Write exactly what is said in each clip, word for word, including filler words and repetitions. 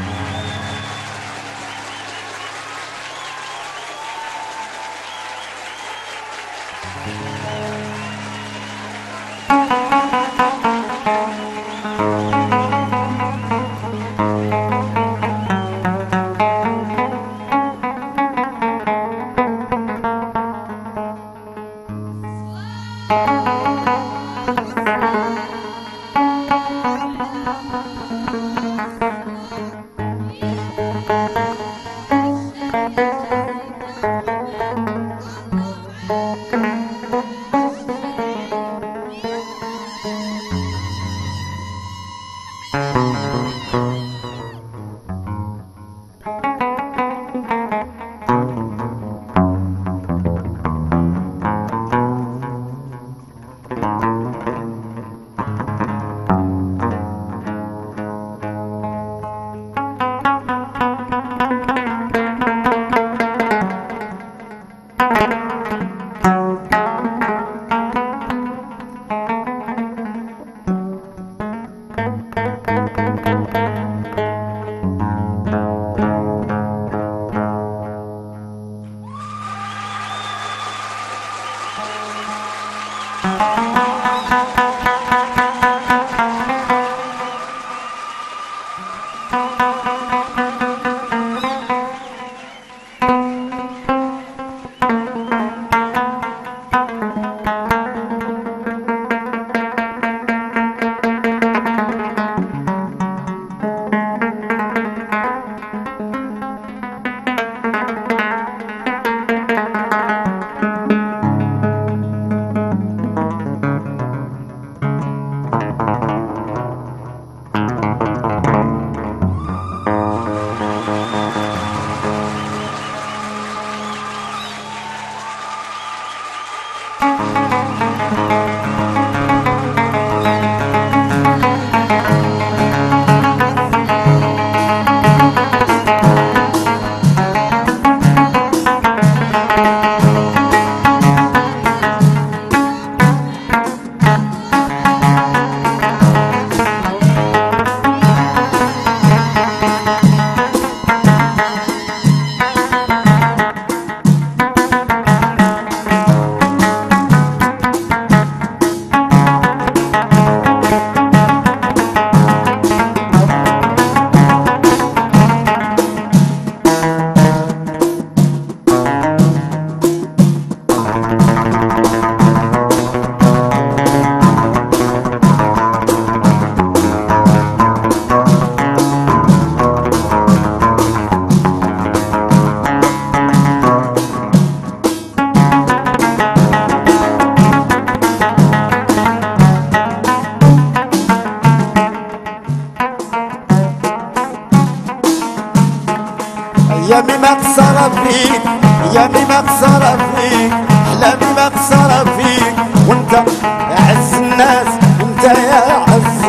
يامي ما قصر فيك، يامي ما قصر فيك، احلامي ما قصر فيك، وانت يا عز الناس، وانت يا عز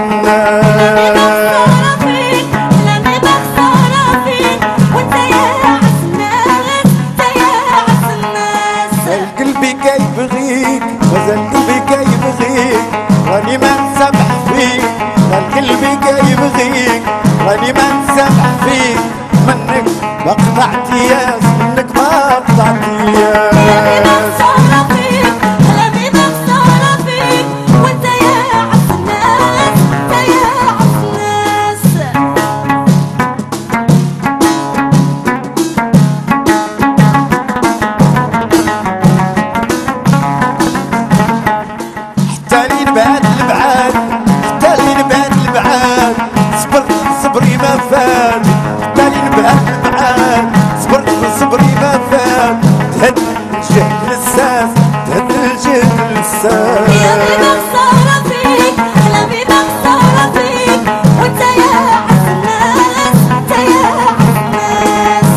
الناس. احلامي ما قصر فيك، وانت يا عز الناس، انت يا عز الناس. قلبي كيبغيك، مازال قلبي كيبغيك، راني ما نسامح فيك، قلبي كيبغيك، راني ما نسامح فيك، منك ما قطعت ياس، منك ما قطعت ياس. احلامي ما قصر فيك، احلامي ما قصر فيك، وانت يا عز الناس، انت يا عز الناس. حتى لي نبعد البعاد، حتى لي نبعد البعاد، صبرت صبري ما فات، حتى لي نبعد البعاد، صبرت صبري ما فات، تهد الجهد للساس، تهد الجهد للساس. احلامي ما قصر فيك، احلامي ما قصر فيك، وانت يا عز الناس، انت يا عز الناس.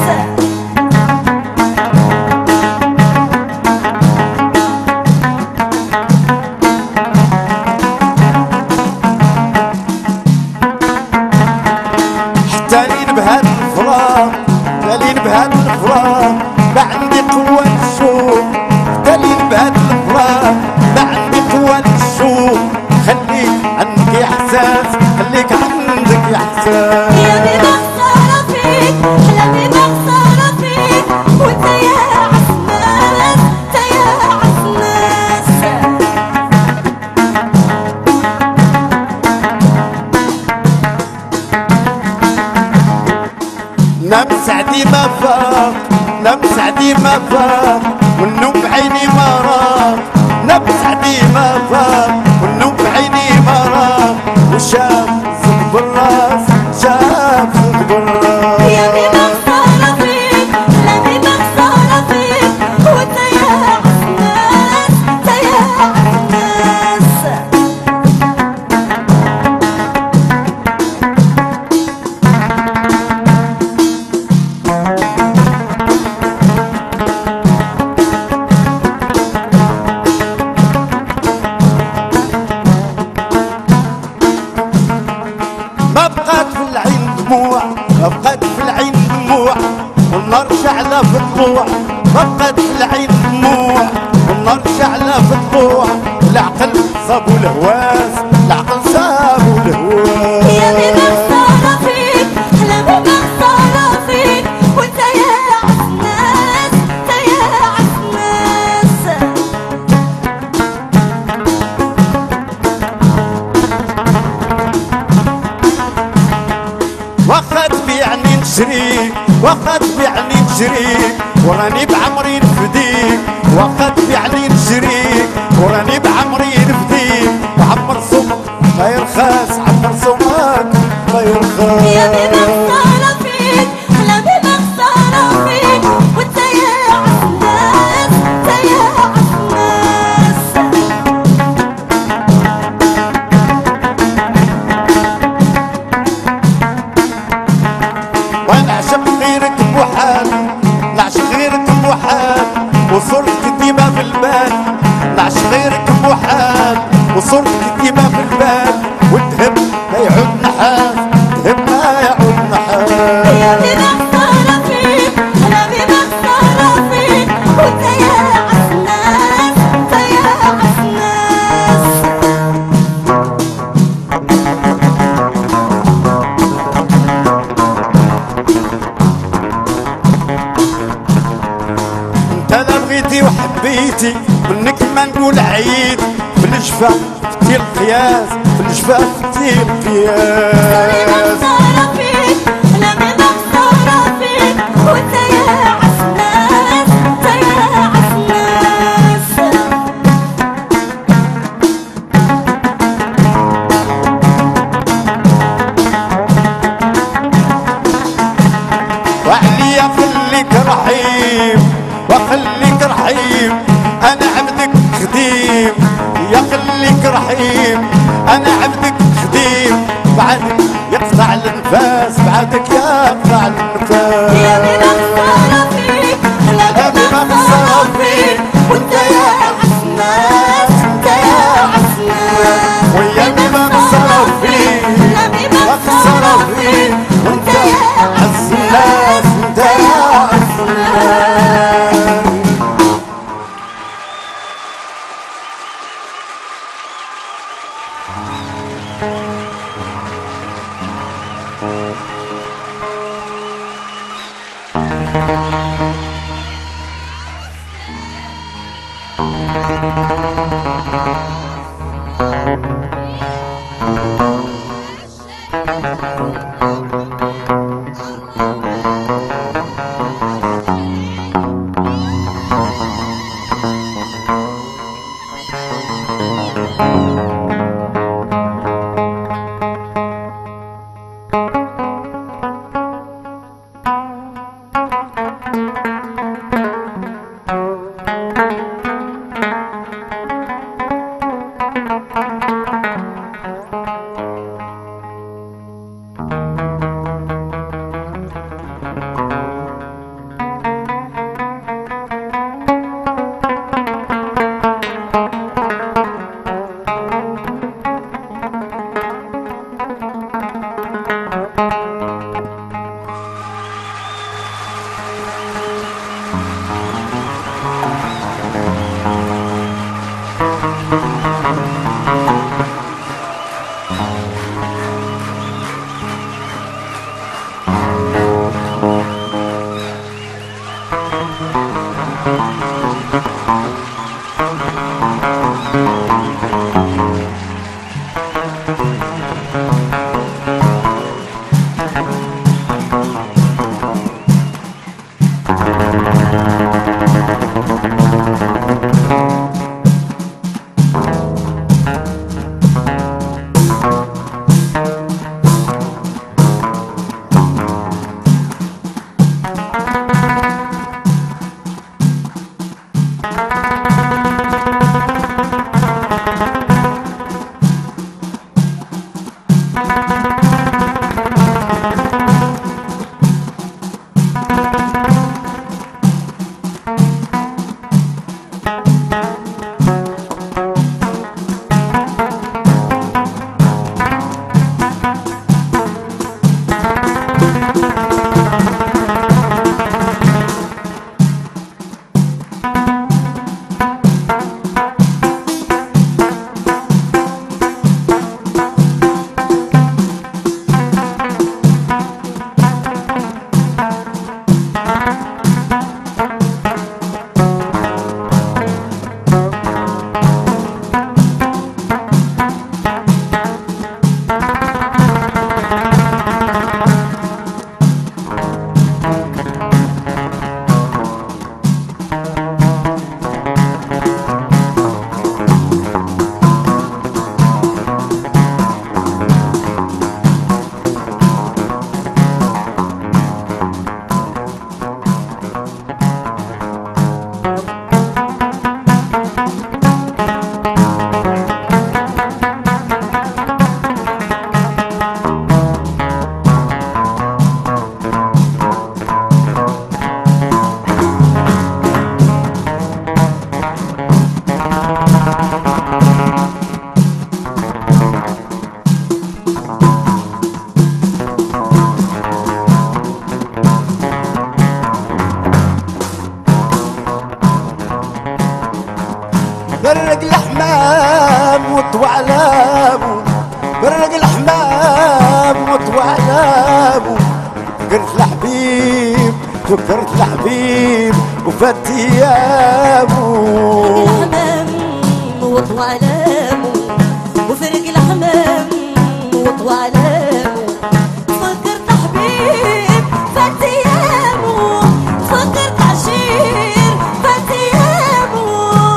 حتى بهاد الفراق، تالين بهاد الفراق، ما عندي قوة الشوق، تالين بهاد الفراق، ما عندي قوة الشوق، خليك عندك احساس، خليك عندك احساس. يامي ما قصر نام سعدي ما فاق نام سعدي ما فاق والنوم بعيني ما راق نام سعدي ما فاق والنوم بعيني ما راق وشاف صدق بالراس شاف صدق بالراس يا بي مخسارة فيك لا بي مخسارة فيك وانت يا عسناس انت يا عسناس ما بقات في العين دموع ما بقات في العين دموع والنار شعلة في الضلوع ما بقات في العين دموع والنار شعلة في الضلوع العقل صابو الهواس العقل صابو الهواس يا بي مخسارة فيك لا بي مخسارة فيك وانت يا عسناس انت يا عسناس واخا تبيعني نشريك واخا تبيعني نشريك وراني بعمري نفديك واخا تبيعني نشريك وراني بعمري نفديك وعمر صومك ما يرخص عمر صومك ما يرخص يا بي مخسارة فيك لا بي مخسارة فيك وانت يا عسناس انت يا عسناس وانا عشق غيرك بوحال نعشق غيرك بوحال وصورتك ديما في البال نعشق غيرك بوحال وصورتك ديما في البال والذهب ما يعود نحاس الذهب ما يعود نحاس يا بي مخسارة فيك لا بي مخسارة فيك وانت يا عسناس انت يا عسناس انت لا بغيتي وحبيتي منك ما نقول عيد في الجفا فتي القياس في الجفا فتي القياس مخسارة فيك لا بي مخسارة فيك وانت يا عسناس انت يا عسناس وعليا خليك رحيم وخليك رحيم انا عبدك خديم يا خليك رحيم انا عبدك خديم بعدك يقطع النفاس بعدك يقطع النفاس يا بي مخسارة فيك لا بي مخسارة فيك وانت يا عسناس انت يا عسناس ويا بي مخسرة فيك لا بي مخسرة مخسارة فيك فيك وانت يا عسناس انت يا عسناس Thank you. ايامه فكرت الحبيب فكرت الحبيب وفات ايامه الحمام وطوى علامه وفرق الحمام وطوى علامه فكرت حبيب فات ايامه فكرت عشير فات ايامه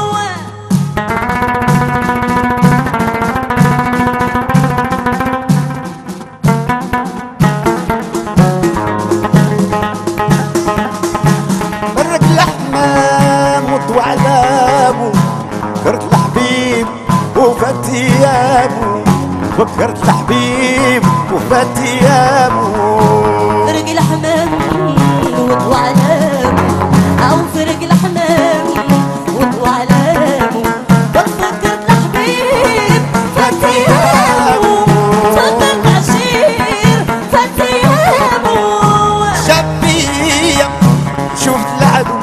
فرق الحمام وطوى علامه فكرت الحبيب وفات ايامه فكرت الحبيب وفات ايامه فرق الحمام وطوى علامه او فرق الحمام وطوى علامه فكرت الحبيب فات ايامه فكرت عشير فات ايامه شبية شفت العدو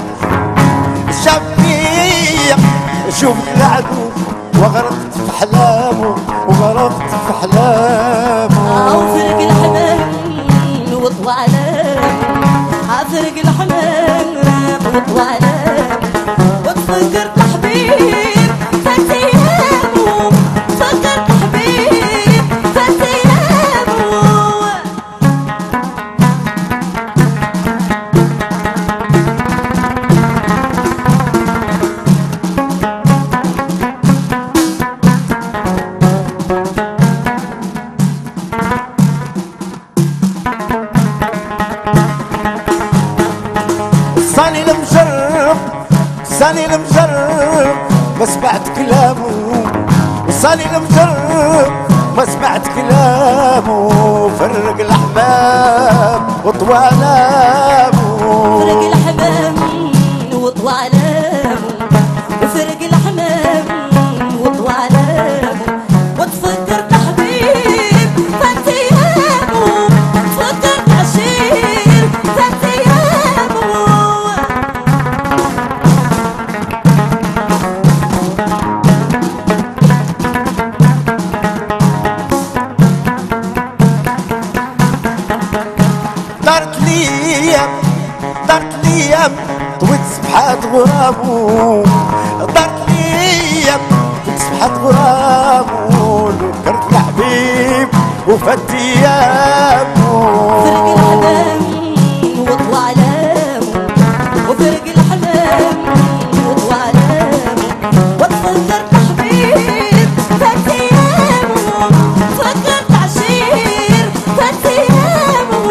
شبية شفت العدو وغرقت في احلامه وغرقت في احلامه او فرق الحمام وطوى علامه عفرق الحمام وطوى علامه وتفكرت حبيب فات ايامه فكرت حبيب فات ايامه صاني المجرب صاني المجرب ما سمعت كلامه وصاني المجرب ما سمعت كلامه فرق الأحباب وطوى علامه فرق الحمام وطوى علامه وفرق الحمام وطوى علامه وتفكرت حبيب فات ايامه فكرت عشير فات ايامه دارت ليام دارت ليام طويت سبحات غرامو دارت ليام طويت سبحات غرامو ذكرت الحبيب وفات ايامو فرق الحمام وطوى علامه وفرق الحمام وطوى علامه وتفكرت حبيب فات ايامه فكرت عشير فات ايامه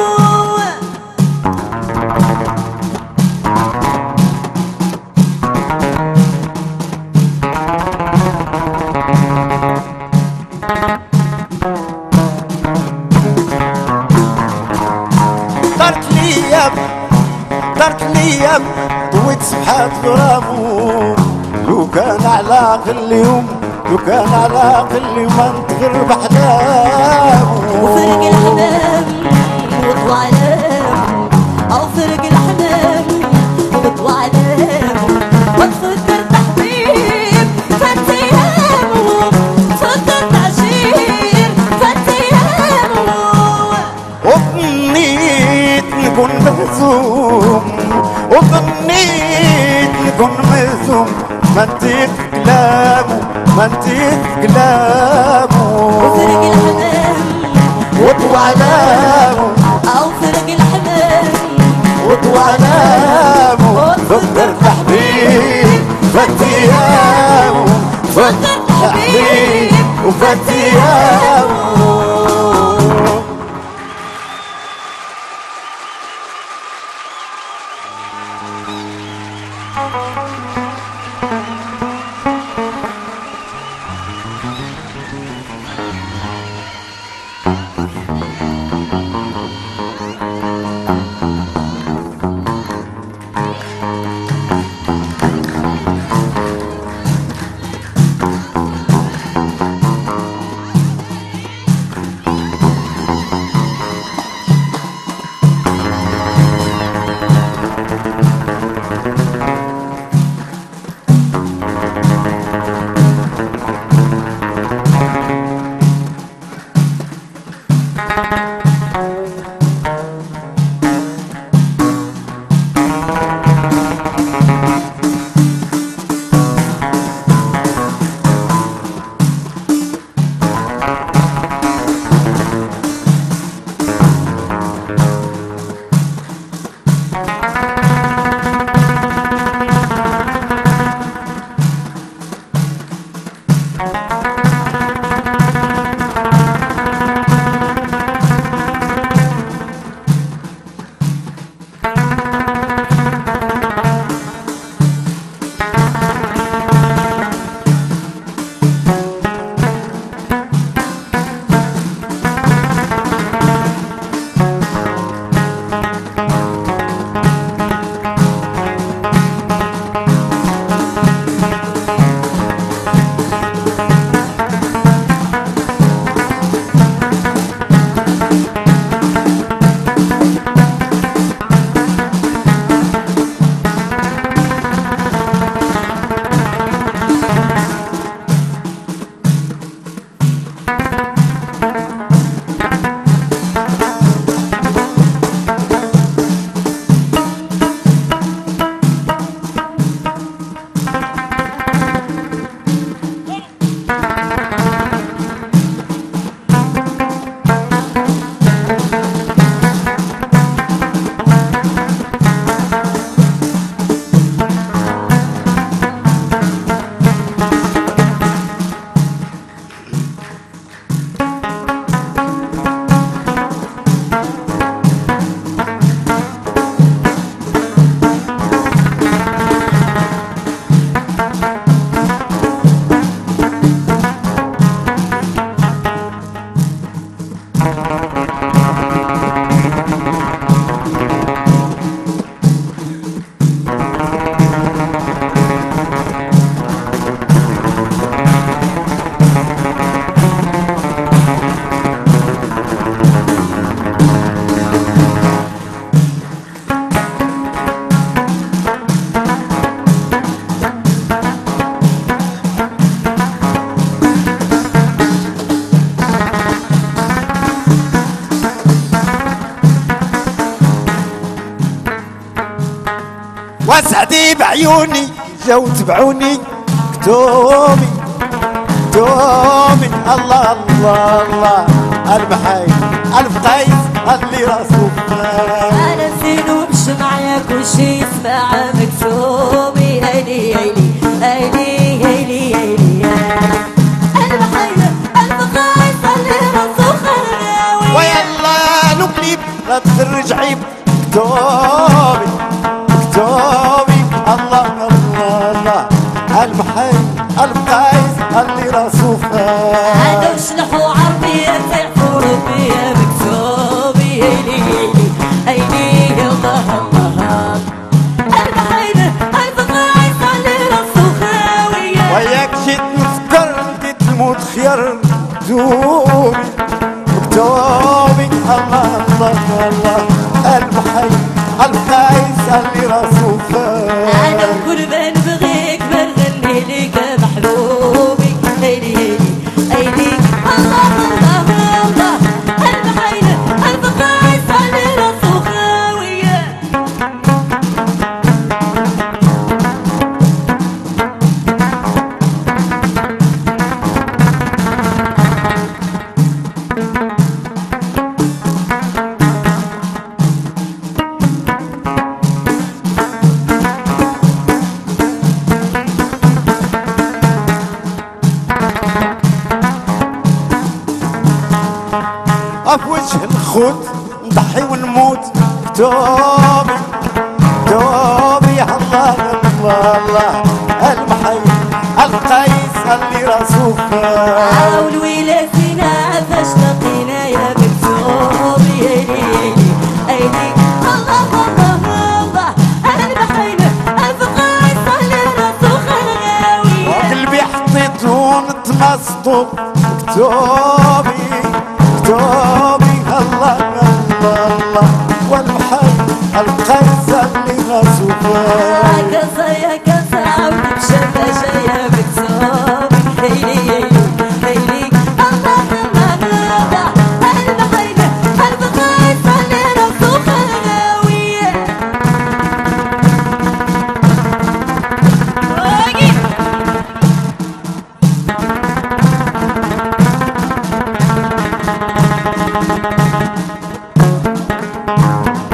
دارت ليام دارت ليام طويت سبحات غرامو لو كان على عقل اليوم لو كان على عقل اليوم ما نتغر بحلامو وفرق الحمام وطوى علامه او فرق الحمام وطوى علامه وتفكرت حبيب فات ايامه فكرت عشير فات ايامه وظنيت نكون مهزوم وظنيت نكون مهزوم ما نطيق كلامه ما نطيق كلامه وفرق الحمام وطوى علامه او فرق الحمام وطوى علامه فكرت حبيب فات ايامه فكرت حبيب وفات ايامه واسعدي بعيوني جاو تبعوني كتومي كتومي الله الله الله المحاي البقايس اللي راسو انا زين ومشي معايا كل شي يسمع مكتوبي هيلي هيلي هيلي هيلي هيلي المحايا البقايس اللي راسو خلاوي ويلا نقلب لا تخرج عيب كتومي كتومي الله الله الله المحاي البقايس اللي راسو هادو شلحوا عربية تعرفوا ربية مكتوبي هيلي هيلي هيلي الله الله المحايدة البقايس اللي راسو خاوية وياك جيت نفكر بديت الموت خير كتومي كتومي الله الله الله المحاي البقايس اللي راسو انا وكل ما نبغيك بنغني ليك محبوبي هيلي هيلي هيلي الله الله الله المحايدة البقايس اللي راسو خاوية في وجه الخوت نضحي ونموت كتوبي كتوبي الله الله الله المحي القيس اللي راسو حاول ويلاتينا فاش لقينا يا مكتوبي هيلي هيلي هيلي الله الله الله المحينا البقايس اللي راسو خلاوي وقلبي حطيته نتمسطو كتوبي كتوبي الله الله الله والمحي القيس اللي راسو كذا يا كذا عاود بشفا يا مكتوبي هيلي هيلي هيلي الله الله الله المحينا البقايس اللي راسو خلاوي واقف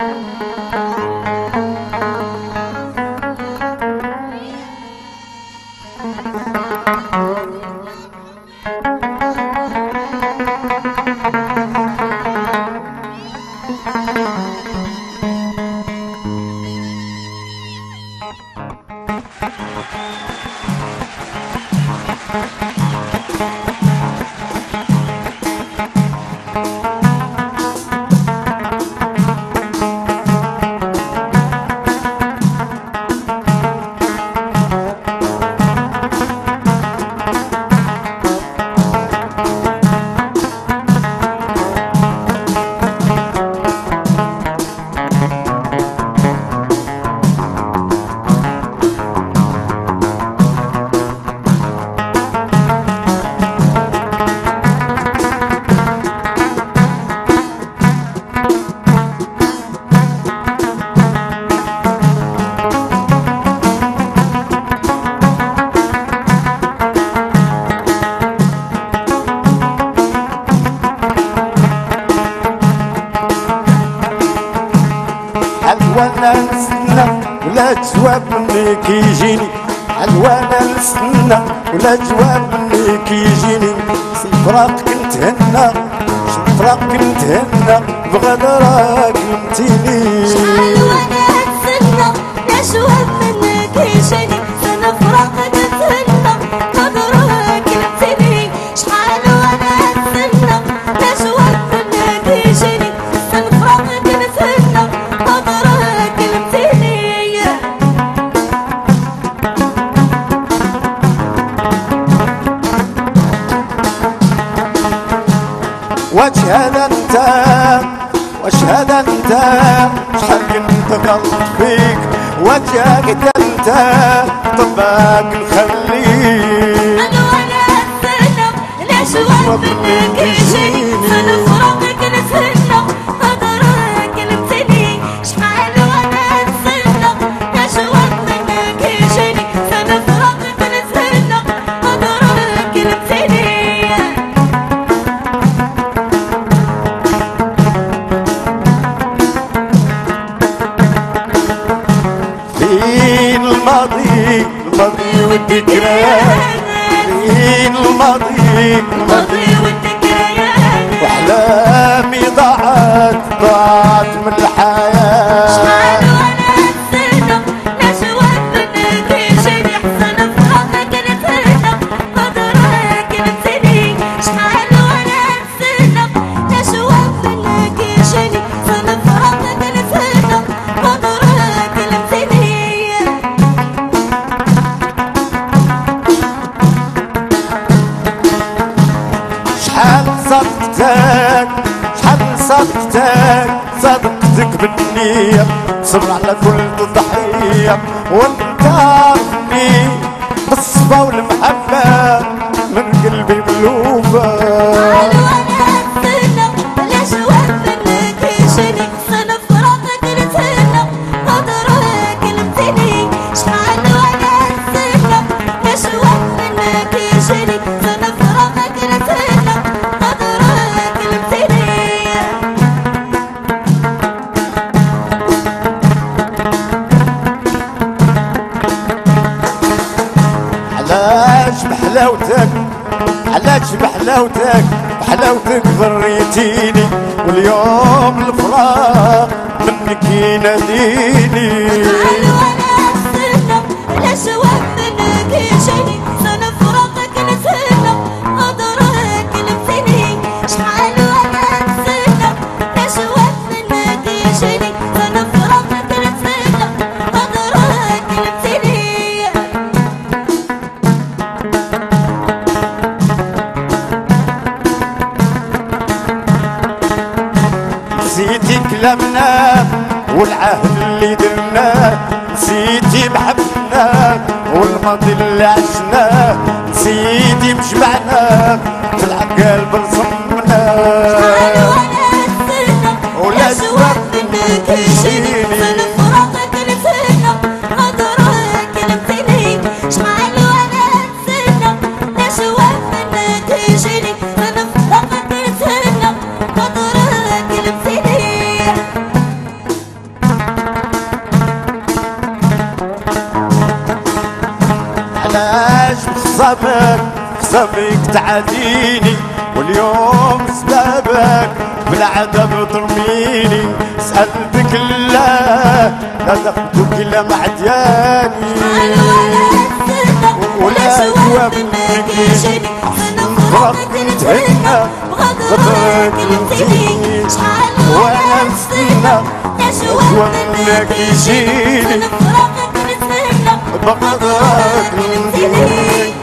وانا نستنى ولا جواب مني كيجيني، عاد وانا نستنى ولا جواب مني كيجيني، فراقك نتهنى فراقك نتهنى بغدرك كلمتيني. شحال وانا نتسنى لا جواب منك يجيني، انا فراقك نتهنى بغدرك كلمتيني. شحال وانا نتسنى لا جواب منك يجيني، انا فراقك نتهنى بغدرك كلمتيني. واش هذا انت واش هذا انت شحال كنت غلط فيك، واش هكذا انت طباك نخليك. انا وانا نتسنى لا جواب منك يجيني، انا فراقك نتهنى بغدرك كلمتيني. شحال وانا نتسنى لا جواب منك يجيني، انا فراقك نتهنى بغدرك كلمتيني. فين الماضي الماضي والذكريات، فين الماضي الماضي والذكريات، واحلامي ضاعت ضاعت من الحياة. شحال وانا نتسنى لا جواب منك يجيني، انا فراقك نتهنى بغدرك كلمتيني. شحال وانا نتسنى لا جواب منك يجيني، انا فراقك نتهنى بغدرك كلمتيني. شحال صدقتك شحال صدقتك صدقتك بالنية، صبر على كل ضحية وانت عارفني بالصفا والمحبة من قلبي ملوفة. شحال وانا نتسنى لا جواب منك يجيني، انا فراقك نتهنى بغدرك كلمتيني. شحال وانا نتسنى لا جواب منك يجيني، انا فراقك نتهنى بغدرك كلمتيني. علاش بحلاوتك علاش بحلاوتك بحلاوتك ضريتيني، واليوم الفراق منك يناديني. شحال وانا نتسنى لا جواب منك يجيني، انا فراقك نتهنى بغدرك كلمتيني. شحال وانا نتسنى لا جواب منك يجيني، انا فراقك نتهنى بغدرك كلمتيني. نسيتي كلامنا والعهد اللي درناه، نسيتي محبنا والماضي اللي عشناه، نسيتي مجمعنا في العقل برسمنا. شحال وانا نتسنى لا جواب منك يجيني، انا فراقك نتهنى بغدرك كلمتيني. شحال وانا نتسنى لا جواب منك يجيني، انا فراقك نتهنى بغدرك كلمتيني. خصامك خصامك تعاديني واليوم سبابك بالعذاب ترميني سألتك لا لا تاخدوك الا معدياني ولا جواب منك يجيني نفرق نتهنى بغضبك نمتيني وانا نستنى جواب منك يجيني بغضبك نمتيني.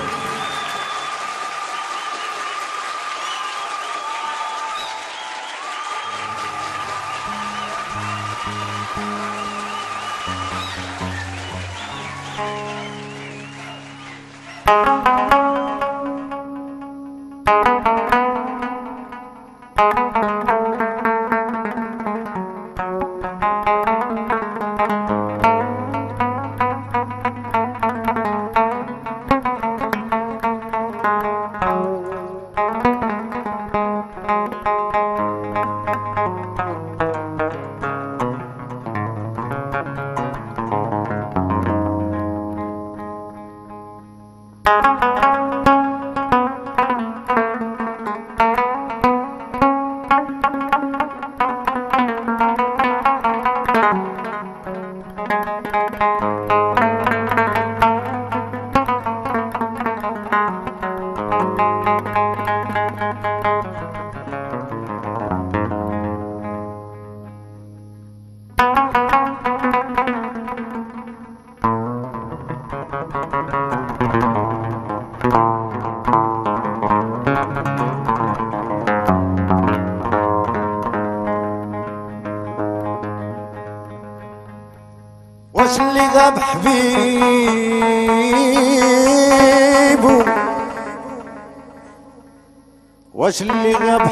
واش اللي غاب حبيبو واش اللي غاب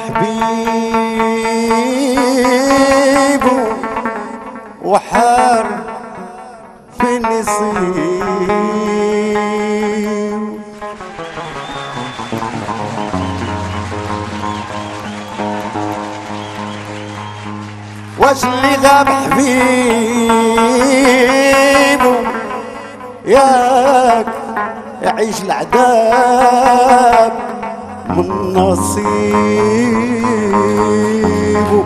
حبيبو وحار في نصيب واش اللي غاب حبيبو ياك يعيش العذاب من نصيبه.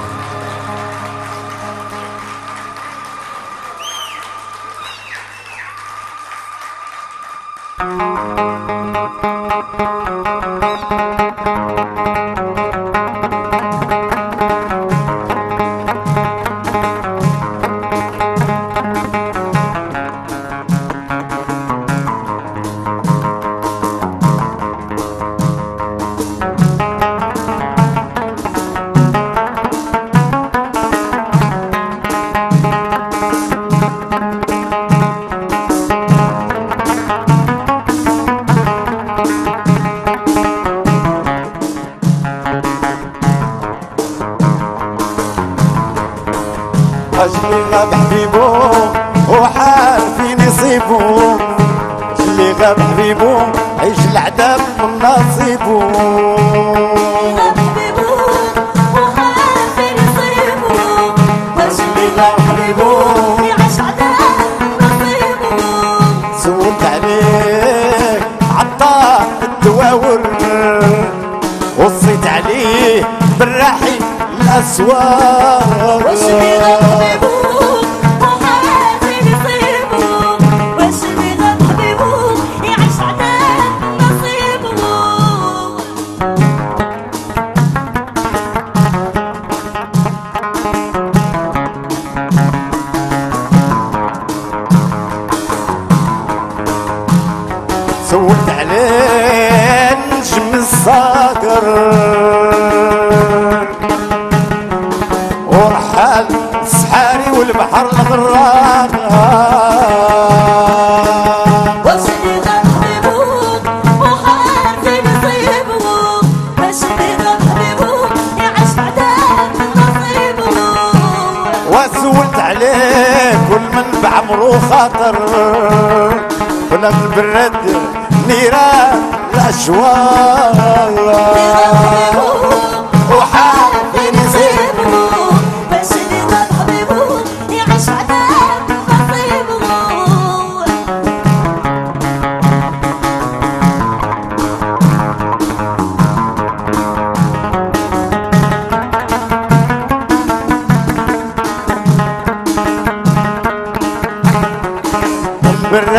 اللي غاب حبيبو وحال في نصيبو اللي غاب حبيبو عيش العذاب من نصيبو. غاب حبيبو وحال في نصيبو واش اللي غاب حبيبو يعيش عذاب من نصيبو. سولت عليه عطاه الدواور وصيت عليه بالراحي الاسواق واش اللي غاب حبيبو وحال في نصيبو واش اللي غاب حبيبو يعيش عذاب من نصيبو. سولت عليه نجم الصقر ورحال الصحاري والبحر الغراق. واش اللي غاب حبيبو وحال في نصيبو واش اللي غاب حبيبو يعيش عذاب من نصيبو. وسولت عليه كل من بعمرو خاطر ولا البرد نيران الاشواق وحال في نصيبو واش اللي غاب حبيبو يعيش عذاب من نصيبو.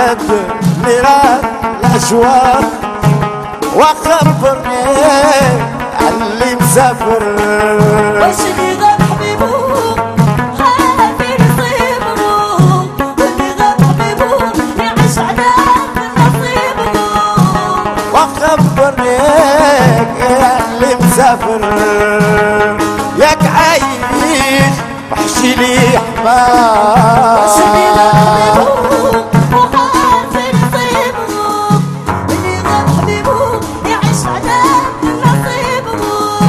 رد نيران الاشواق وخبرني اللي مسافر واش اللي غاب حبيبو خاف يصيبو واللي غاب حبيبو يعيش على نصيبو وخبرني اللي مسافر ياك عايش وحشي لي حمار واش اللي غاب حبيبو وخاف يصيبو واللي غاب حبيبو يعيش على نصيبو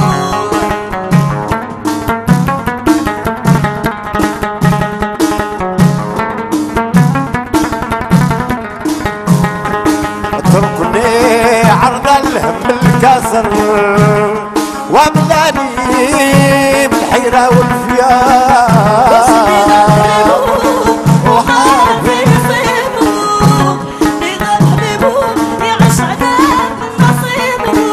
اتركني عرض الهم الكسر واملاني بالحيرة والفيار واش اللي غاب حبيبو وخاف يصيبو اللي غاب حبيبو يعيش على نصيبو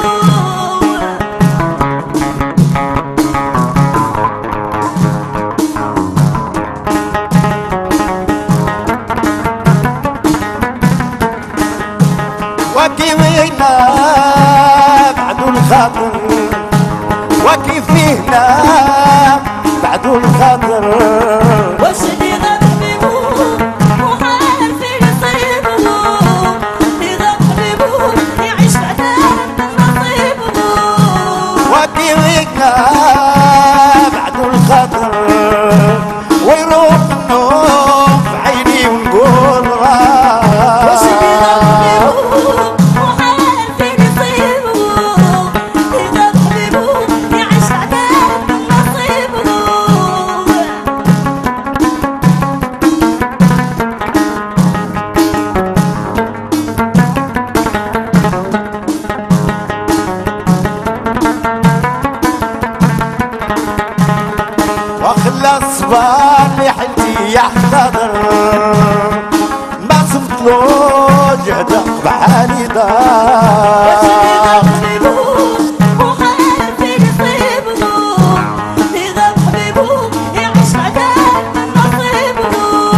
وكيف هنا بعدو الخاطر وكيف هنا بعدو الخاطر واش اللي غاب حبيبو وخاف يصيبو اللي غاب حبيبو يعيش على نصيبو وكيف هنا بعدو الخاطر ويروح النوم في عيني ونقول واش اللي غاب راه حبيبو وخاف يصيبو اللي غاب حبيبو يعيش على نصيبو وخلى الصبار لحلتي يحتضر ما صفتلو جهدق بحالي واش اللي غاب دار حبيبو وخاف يصيبو اللي غاب حبيبو يعيش على نصيبو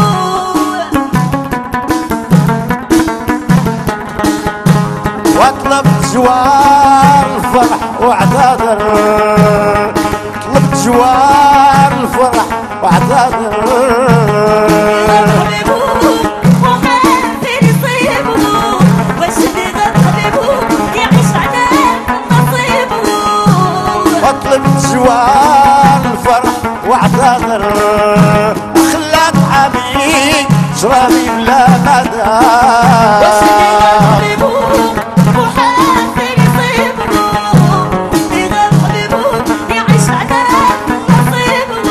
وطلبت جوار الفرح واعتذر طلبت جوار الفرح واعتذر حبيبو وخاف يصيبو واش اللي غاب حبيبو يعيش على نصيبو وطلبت جوار الفرح واعتذر خلات حبيب شرابي بلا مدى واش اللي غاب حبيبو وخاف يصيبو اللي غاب حبيبو يعيش على نصيبو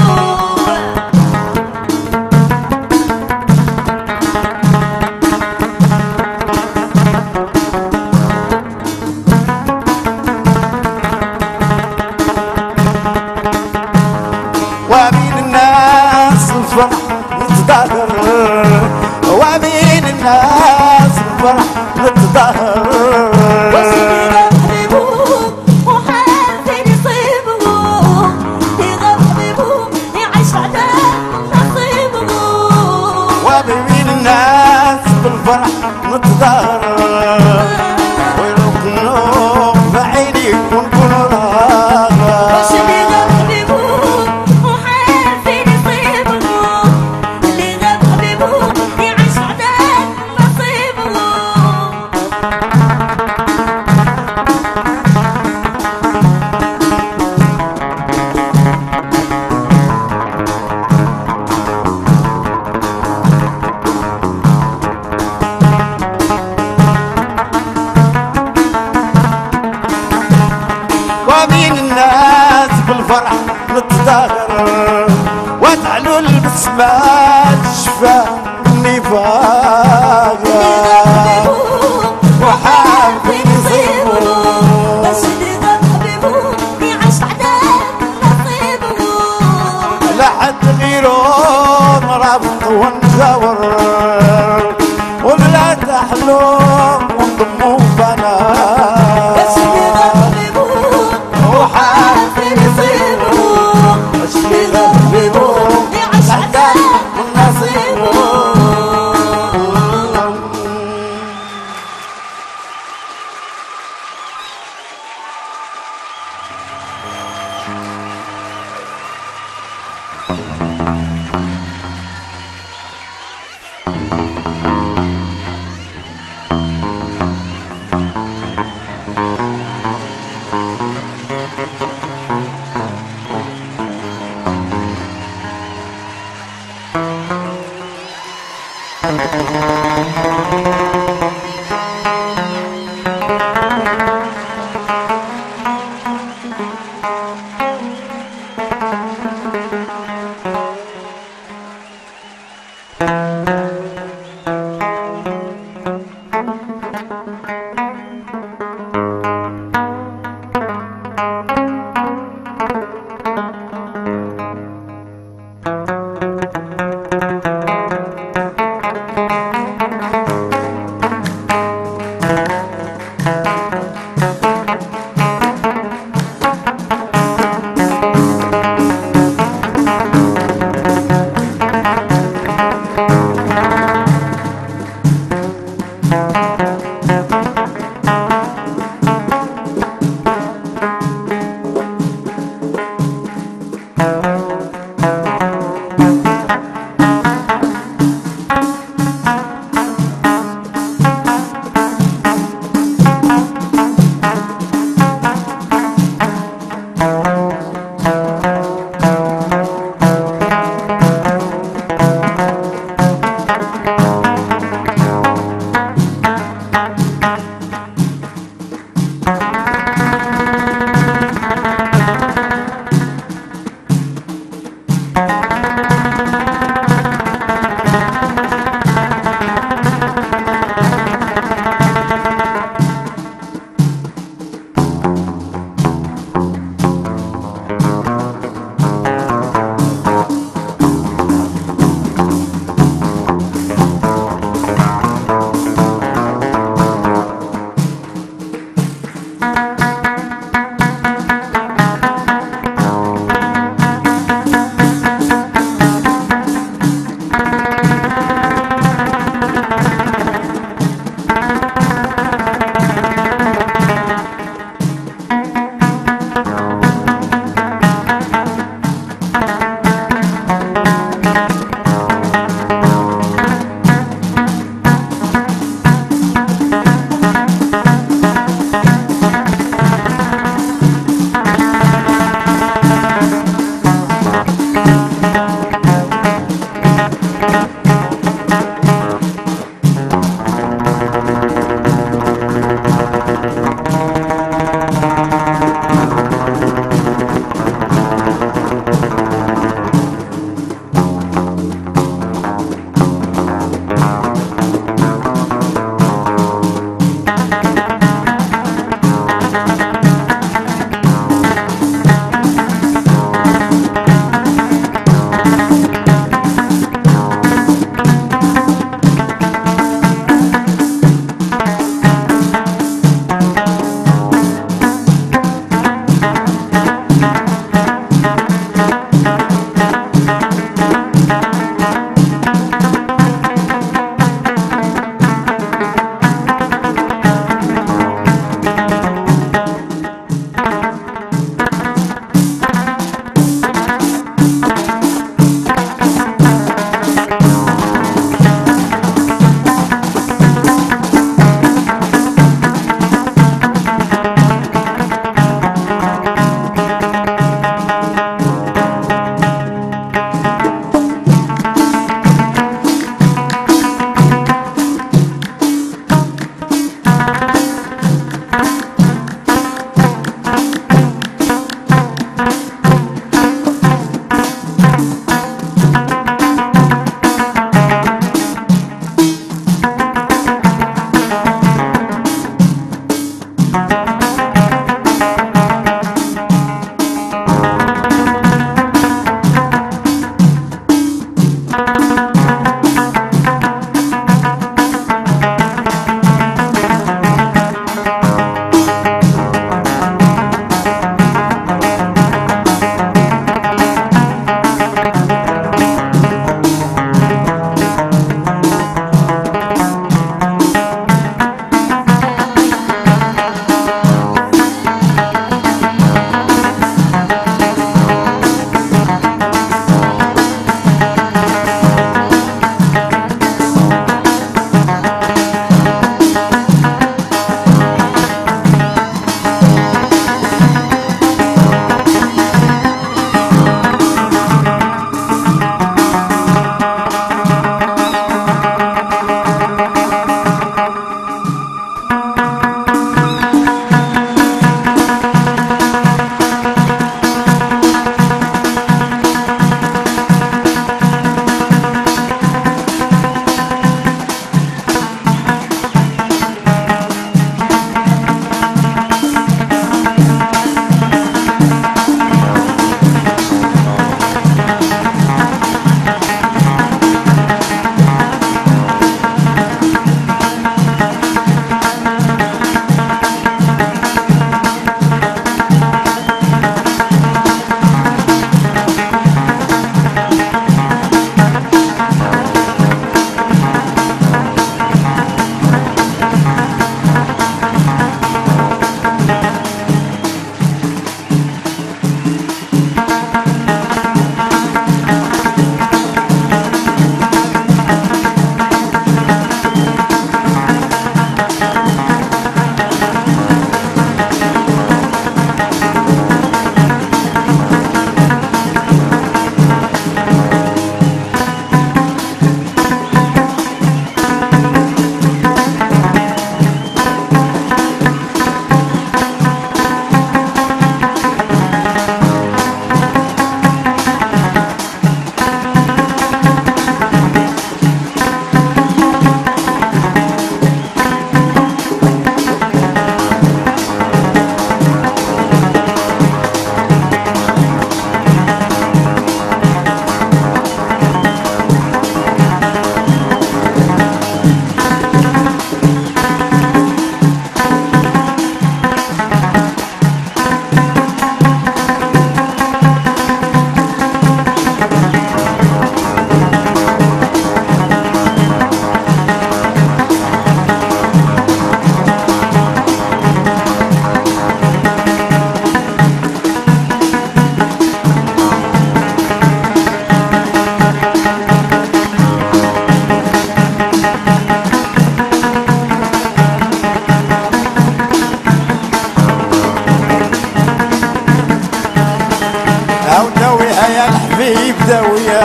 ومين الناس الفرح نتظاهر ومين الناس الفرح نتظاهر واش اللي غاب حبيبو وخاف يصيبو اللي غاب حبيبو يعيش على نصيبو ومين الناس بالفرح نتظاهر ويركنوا بعيني ونكون واش اللي راغب غاب حبيبو وخاف يصيبو اللي غاب حبيبو يعيش على نصيبو ومين الناس بالفرح نتظاهر وتعلو البسمة الشفا النفاق وحاب يصيبو واش اللي غاب حبيبو يعيش على نصيبو لا حد غيره نرافق ونجاور وبلا تحلم ونضمو بنات واش اللي غاب حبيبو وحاب يصيبو واش اللي غاب حبيبو يعيش على نصيبو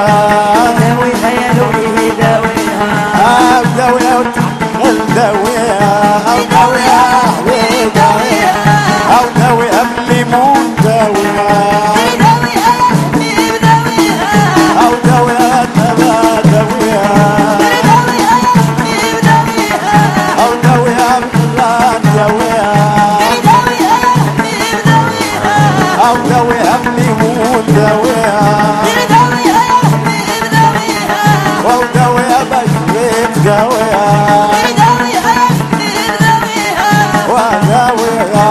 داويها يا لولي داويها داويها وتحقق داويها داويها داويها أو داويها بالليمون داويها داويها يا حبيب داويها أو داويها داويها داويها داويها يا حبيب داويها أو داويها بالغلام داويها داويها يا حبيب داويها أو داويها بالليمون داويها داويها يا حبيب داويها أو داويها باش تغيب داويها داويها يا حبيب داويها وداويها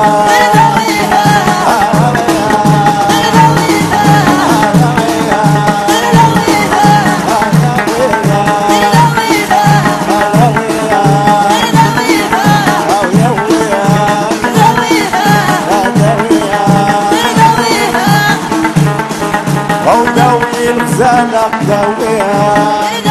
أو داوي الغزالة داويها